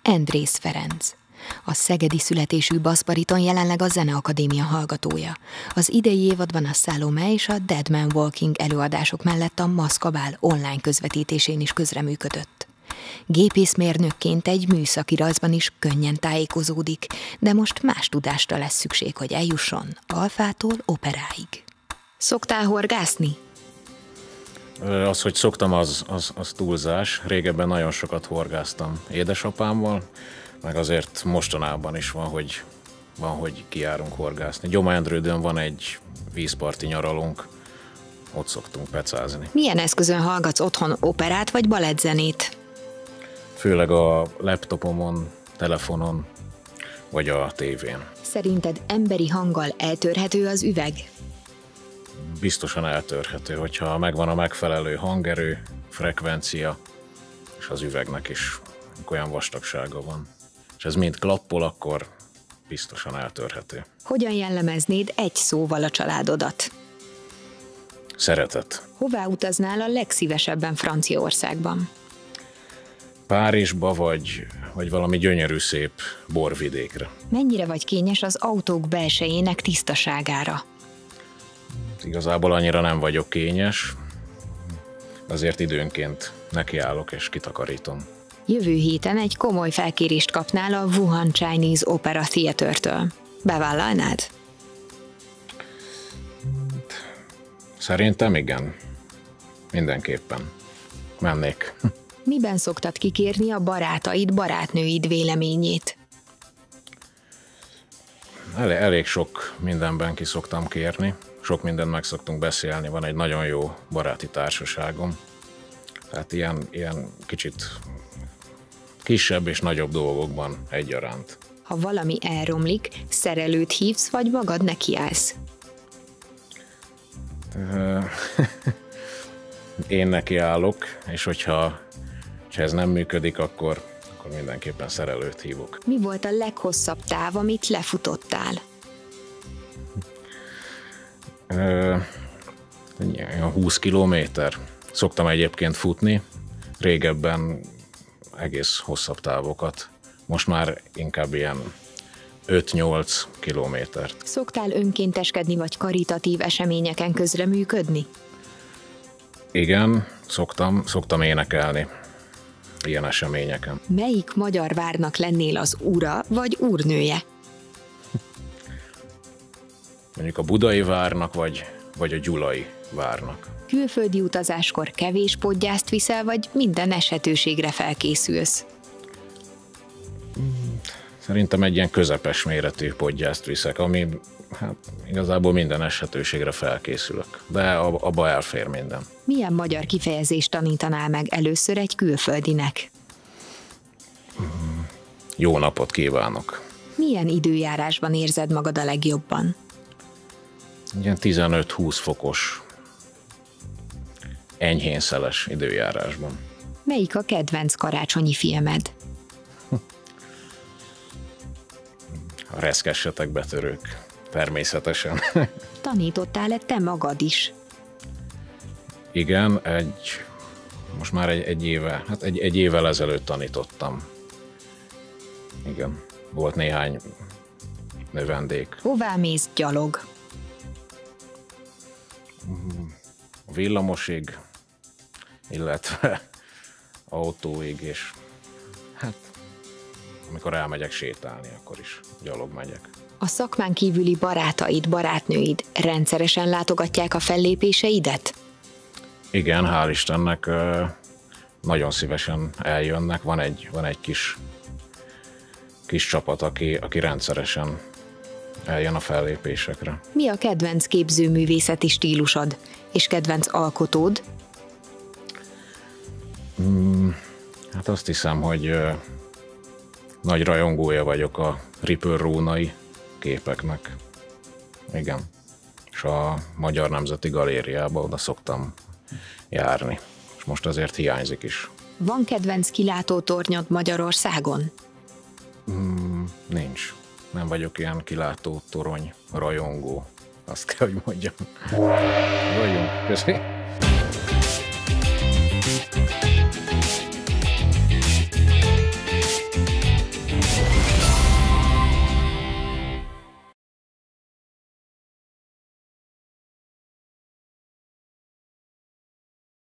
Endrész Ferenc. A szegedi születésű basszbariton jelenleg a Zeneakadémia hallgatója. Az idei évadban a Salome és a Dead Man Walking előadások mellett a Maszkabál online közvetítésén is közreműködött. Gépészmérnökként egy műszaki rajzban is könnyen tájékozódik, de most más tudásra lesz szükség, hogy eljusson alfától operáig. Szoktál horgászni? Az, hogy szoktam, az túlzás. Régebben nagyon sokat horgáztam édesapámmal, meg azért mostanában is van, hogy kijárunk horgászni. Gyományendrődön van egy vízparti nyaralónk, ott szoktunk pecázni. Milyen eszközön hallgatsz otthon, operát vagy balettzenét? Főleg a laptopomon, telefonon, vagy a tévén. Szerinted emberi hanggal eltörhető az üveg? Biztosan eltörhető, hogyha megvan a megfelelő hangerő, frekvencia, és az üvegnek is olyan vastagsága van. És ez mind klappol, akkor biztosan eltörhető. Hogyan jellemeznéd egy szóval a családodat? Szeretet. Hová utaznál a legszívesebben Franciaországban? Párizsba, vagy valami gyönyörű szép borvidékre. Mennyire vagy kényes az autók belsejének tisztaságára? Igazából annyira nem vagyok kényes, azért időnként nekiállok és kitakarítom. Jövő héten egy komoly felkérést kapnál a Wuhan Chinese Opera Theatre-től. Bevállalnád? Szerintem igen. Mindenképpen. Mennék. Miben szoktad kikérni a barátaid, barátnőid véleményét? Elég sok mindenben ki szoktam kérni. Sok mindent meg szoktunk beszélni. Van egy nagyon jó baráti társaságom. Tehát ilyen kicsit kisebb és nagyobb dolgokban egyaránt. Ha valami elromlik, szerelőt hívsz, vagy magad nekiállsz? Én nekiállok, és hogyha ez nem működik, akkor mindenképpen szerelőt hívok. Mi volt a leghosszabb táv, amit lefutottál? 20 kilométer. Szoktam egyébként futni, régebben egész hosszabb távokat. Most már inkább ilyen 5-8 kilométert. Szoktál önkénteskedni vagy karitatív eseményeken közreműködni? Igen, szoktam énekelni ilyen eseményeken. Melyik magyar várnak lennél az ura vagy úrnője? Mondjuk a budai várnak, vagy a gyulai várnak. Külföldi utazáskor kevés podgyászt viszel, vagy minden eshetőségre felkészülsz? Szerintem egy ilyen közepes méretű podgyászt viszek, ami igazából minden eshetőségre felkészülök, de abba elfér minden. Milyen magyar kifejezést tanítanál meg először egy külföldinek? Jó napot kívánok! Milyen időjárásban érzed magad a legjobban? Ilyen 15-20 fokos, enyhén szeles időjárásban. Melyik a kedvenc karácsonyi filmed? A Reszkessetek betörők, természetesen. Tanítottál-e te magad is? Igen, most már egy évvel ezelőtt tanítottam. Igen, volt néhány növendék. Hová mész gyalog? A villamosig, illetve autóig, és amikor elmegyek sétálni, akkor is gyalog megyek. A szakmán kívüli barátaid, barátnőid rendszeresen látogatják a fellépéseidet? Igen, hál' Istennek nagyon szívesen eljönnek. Van egy kis csapat, aki rendszeresen eljön a fellépésekre. Mi a kedvenc képzőművészeti stílusod és kedvenc alkotód? Hát azt hiszem, hogy nagy rajongója vagyok a Ripper rónai képeknek. Igen. És a Magyar Nemzeti Galériába oda szoktam járni. És most azért hiányzik is. Van kedvenc kilátótornyod Magyarországon? Nincs. Nem vagyok ilyen kilátótorony rajongó. Azt kell, hogy mondjam. Vagyunk. Köszönöm.